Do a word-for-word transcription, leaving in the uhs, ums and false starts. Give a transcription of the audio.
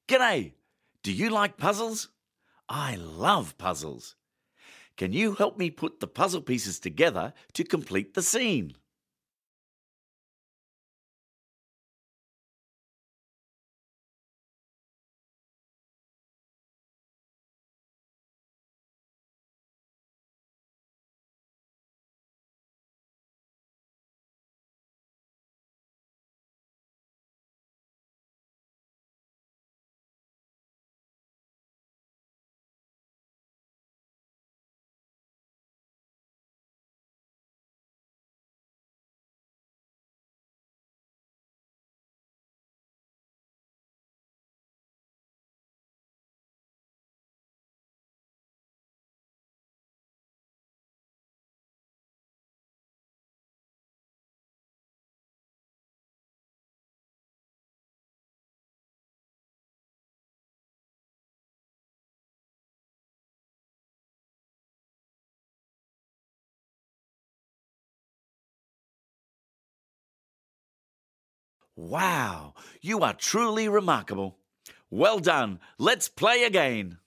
G'day! Do you like puzzles? I love puzzles. Can you help me put the puzzle pieces together to complete the scene? Wow, you are truly remarkable. Well done. Let's play again.